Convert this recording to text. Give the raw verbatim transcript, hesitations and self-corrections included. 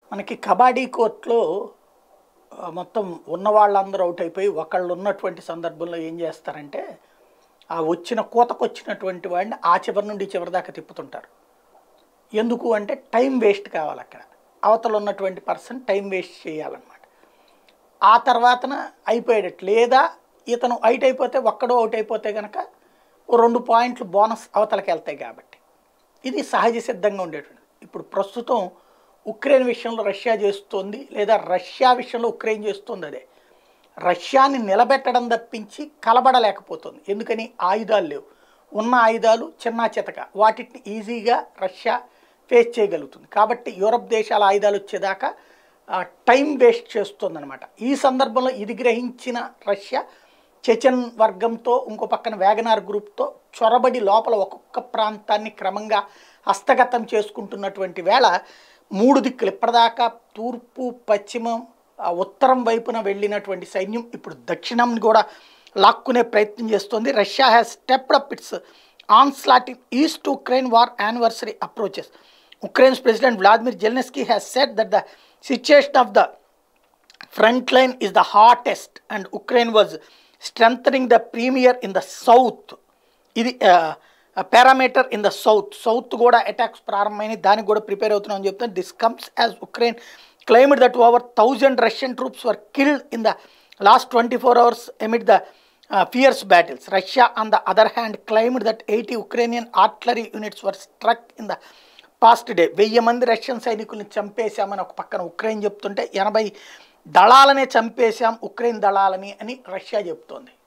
మనకి కబడ్డీ కోర్టులో మొత్తం ఉన్న వాళ్ళందరూ అవుట్ అయిపోయి ఒకళ్ళు ఉన్నటువంటి సందర్భంలో ఏం చేస్తారంటే ఆ వచ్చిన కోతకొచ్చినటువంటి వాడిని ఆ చివరి నుండి ఈ చివరి దాకా తిప్పుతుంటారు. ఎందుకు అంటే టైం వేస్ట్ కావాలి, అక్కడ అవతల ఉన్నటువంటి పర్సన్ టైం వేస్ట్ చేయాలన్నమాట. ఆ తర్వాతన అయిపోయేటట్టు, లేదా ఇతను అవుట్ అయిపోతే ఒక్కడో అవుట్ అయిపోతే కనుక రెండు పాయింట్లు బోనస్ అవతలకి వెళ్తాయి. కాబట్టి ఇది సహజ సిద్ధంగా ఉండేటువంటిది. ఇప్పుడు ప్రస్తుతం ఉక్రెయిన్ విషయంలో రష్యా చేస్తోంది, లేదా రష్యా విషయంలో ఉక్రెయిన్ చేస్తుంది. అదే రష్యాని నిలబెట్టడం తప్పించి కలబడలేకపోతుంది. ఎందుకని? ఆయుధాలు లేవు. ఉన్న ఆయుధాలు చిన్నా చితక, వాటిని ఈజీగా రష్యా ఫేస్ చేయగలుగుతుంది. కాబట్టి యూరప్ దేశాల ఆయుధాలు వచ్చేదాకా టైం వేస్ట్ చేస్తుందన్నమాట. ఈ సందర్భంలో ఇది గ్రహించిన రష్యా చెచెన్ వర్గంతో, ఇంకో పక్కన వ్యాగనార్ గ్రూప్తో చొరబడి లోపల ఒక్కొక్క ప్రాంతాన్ని క్రమంగా హస్తగతం చేసుకుంటున్నటువంటి వేళ మూడు దిక్కులు ఇప్పటిదాకా తూర్పు, పశ్చిమం, ఉత్తరం వైపున వెళ్ళినటువంటి సైన్యం ఇప్పుడు దక్షిణం కూడా లాక్కునే ప్రయత్నం చేస్తోంది. Russia has stepped up its onslaught in east Ukraine war anniversary approaches. Ukraine's President Vladimir Zelensky has said that the situation of the front line is the hottest and Ukraine was strengthening the premier in the south. ఇది parameter in the south south కూడా attacks ప్రారంభమైన దానికి కూడా prepare అవుతున్నామని చెప్తాను. This comes as Ukraine claimed that over thousand Russian troops were killed in the last twenty four hours amid the fierce battles. Russia on the other hand claimed that eighty Ukrainian artillery units were struck in the past day. వెయ్యి మంది Russian సైనికుల్ని చంపేశామని ఒక పక్కన Ukraine చెప్తుంటే ఎనభై దళాలనే చంపేశాం Ukraine దళాలని అని Russia చెప్తోంది.